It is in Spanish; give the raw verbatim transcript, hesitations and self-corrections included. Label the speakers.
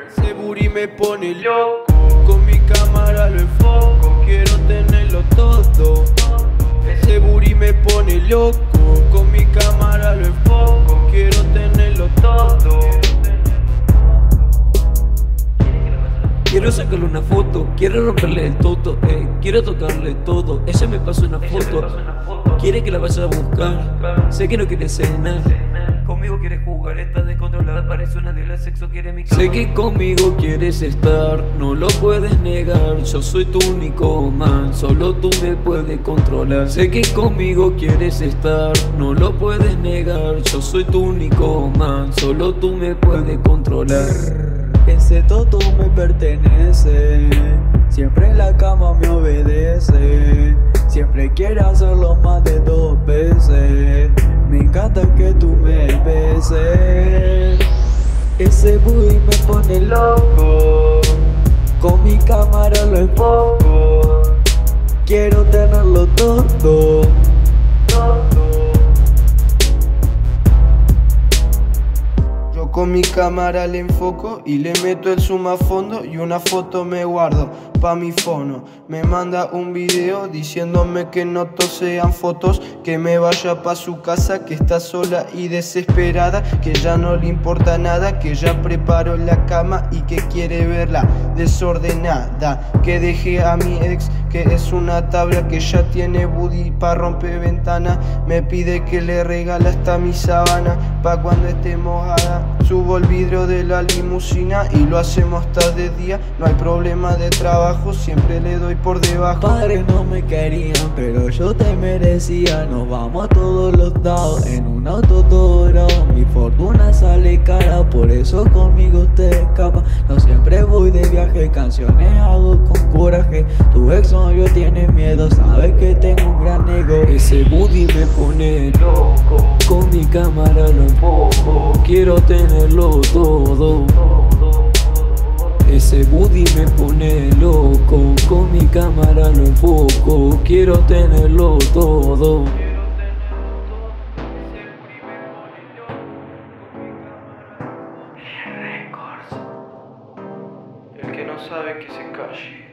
Speaker 1: Ese booty me pone loco, con mi cámara lo enfoco, quiero tenerlo todo. Ese booty me pone loco, con mi cámara lo enfoco, quiero tenerlo todo.
Speaker 2: Quiero sacarle una foto, quiero romperle el toto, eh, quiero tocarle todo. Ella me pasó una foto, quiere que la vaya a buscar. Sé que no quiere cenar, conmigo quieres jugar, está descontrolada, parece una de las sexo, quiere mi cama. Sé que conmigo quieres estar, no lo puedes negar. Yo soy tu único man, solo tú me puedes controlar. Sé que conmigo quieres estar, no lo puedes negar. Yo soy tu único man, solo tú me puedes controlar.
Speaker 3: Ese toto me pertenece, siempre en la cama me obedece, siempre quiere hacerlo más de dos veces. Me encanta que tú me beses. Ese booty me pone loco, con mi cámara lo enfoco, quiero tenerlo todo, todo.
Speaker 1: Con mi cámara le enfoco y le meto el zoom a fondo y una foto me guardo pa' mi fono. Me manda un video diciéndome que no todos sean fotos, que me vaya pa' su casa, que está sola y desesperada, que ya no le importa nada, que ya preparó la cama y que quiere verla desordenada, que dejé a mi ex, que es una tabla, que ya tiene booty pa' romper ventana. Me pide que le regale hasta mi sábana pa' cuando esté mojada. Subo el vidrio de la limusina y lo hacemos hasta de día. No hay problema de trabajo, siempre le doy por debajo.
Speaker 3: Padres no me querían, pero yo te merecía. Nos vamos a todos los lados en un auto dorado. Mi fortuna sale cara, por eso conmigo te escapa. No siempre voy de viaje, canciones hago con coraje. Tu ex novio tiene miedo, sabes que tengo un gran ego.
Speaker 2: Ese booty me pone loco, con mi cámara lo enfoco, quiero tenerlo todo. Ese booty me pone loco, con mi cámara lo enfoco, quiero tenerlo todo.
Speaker 1: El que no sabe que se calle.